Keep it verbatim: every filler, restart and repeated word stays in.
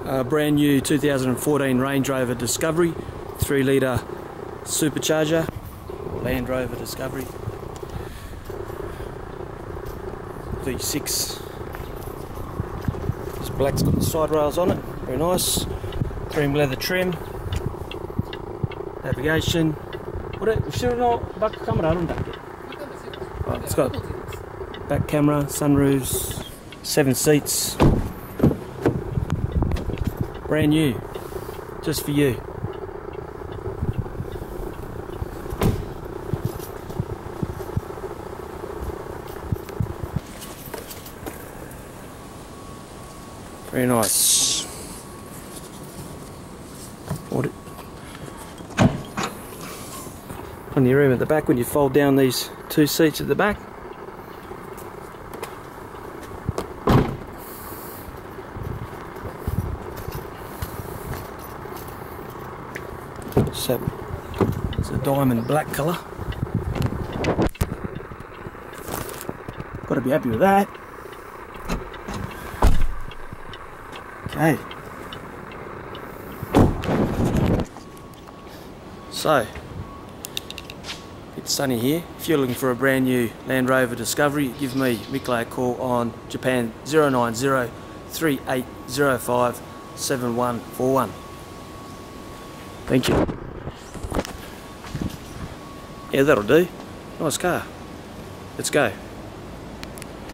A brand new two thousand fourteen Range Rover Discovery, three litre supercharger, Land Rover Discovery, V six. This black's got the side rails on it, very nice. Cream leather trim, navigation. What後ろのバックカメラあるんだっけ? Right, it's got back camera, sunroofs, seven seats. Brand new, just for you. Very nice. What Plenty of room at the back when you fold down these two seats at the back. So it's a diamond black colour. Got to be happy with that. Okay. So it's sunny here. If you're looking for a brand new Land Rover Discovery, give me, Mick Lay, a call on Japan zero nine zero, three eight zero five, seven one four one. Thank you. Yeah, that'll do. Nice car. Let's go.